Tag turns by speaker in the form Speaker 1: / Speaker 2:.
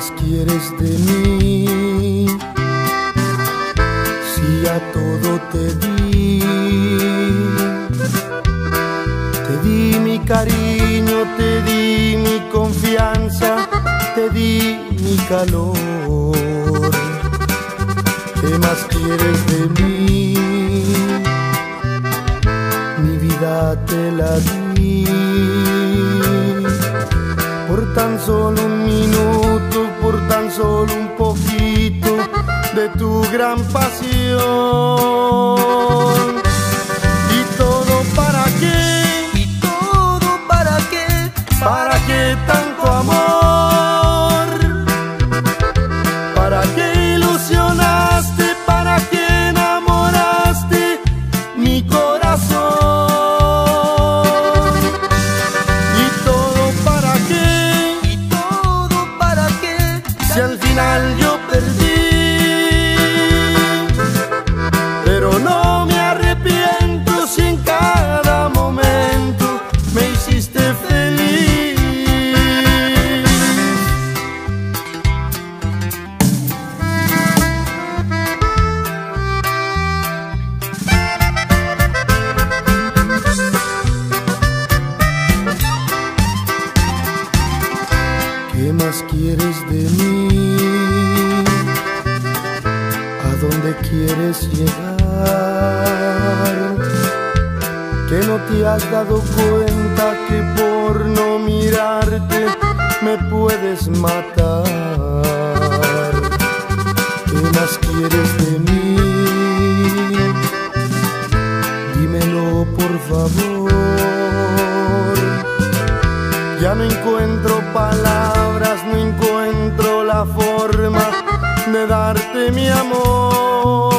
Speaker 1: más quieres de mí? Si ya todo te di mi cariño, te di mi confianza, te di mi calor. ¿Qué más quieres de mí? Mi vida te la di por tan solo un minuto, por tan solo un poquito de tu gran pasión. ¿Y todo para qué?
Speaker 2: ¿Y todo para qué?
Speaker 1: ¿Para qué tanto amor? ¿Para qué ilusionaste? ¿Para qué enamoraste mi corazón? ¿Y todo para qué?
Speaker 2: ¿Y todo para qué?
Speaker 1: Si al final yo perdí, pero no me arrepiento si en cada momento me hiciste feliz. ¿Qué más quieres de mí? ¿A dónde quieres llegar? ¿Que no te has dado cuenta que por no mirarte me puedes matar? ¿Qué más quieres de mí? Dímelo por favor. Ya no encuentro palabras, no encuentro la forma de darte mi amor.